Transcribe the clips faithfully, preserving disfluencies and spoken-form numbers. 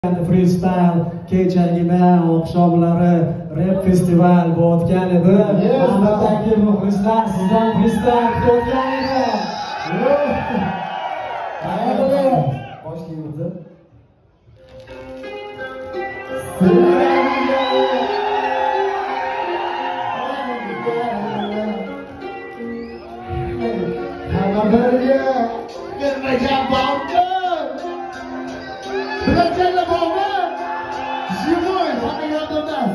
Freestyle kechagina oqshomlari rap festival bo'tgan edi. Albattaki muxlislar sizdan freestyle kutayotgan edi. Qayerda? Boshlaymiz. Haberga gelmeyeceğim bağımlı. Bırakacağım bağımlı. Живой, bana yardımlar.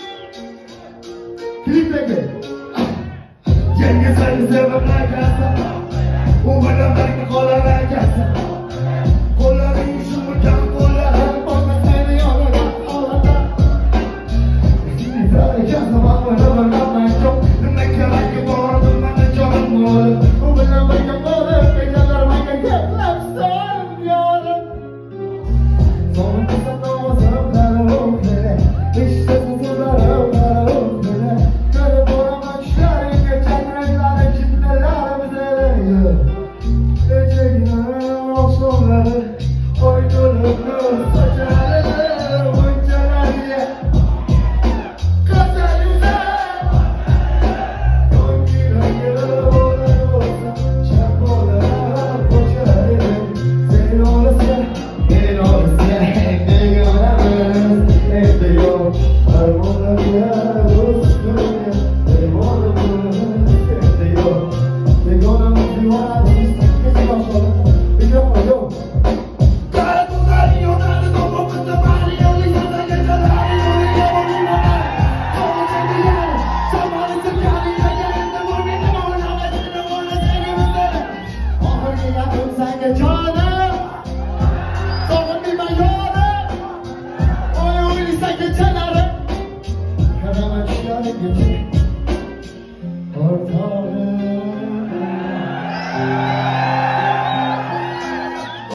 Klipteki. Yenge seni sevmem gelsin. Bu bana belki kolay gelsin. Kolay yuşumurken kolay. Bana seni yoluna ağlata. Şimdi sana gelsin bana bana bana çok. Ne kadar ki bağırdım bana çok mutlu. Bu bana belki kolay. Geceler bana gelmem sen yarın. Son kısa namazım kararım bile. İşte bu kızarım kararım bile. Görüp oramışlar geçen renkler içindeler bize veriyor. Gece günü akşamları oydurulur saçları buncalar diye. Kader güzel. Son gün hayır olur olsa çarp olarak koşarım. Senin orası, benim orası. Ekmeği olamaz, evde yok. Harmanlar ya, dostum ya. Benim olamaz, evde yok. They gonna make you wanna be something special. We don't know. Cara tu dario, nada do pouco trabalho. Eu lhe dou a gente lá e eu lhe dou a minha mãe. Como se vier, chamando esse cara e a gente não me dá uma nova, a gente não vai ter que viver. Oh, que já não sai que chora. Como me maior. Oh, eu lhe sai que chora. Cada manchada que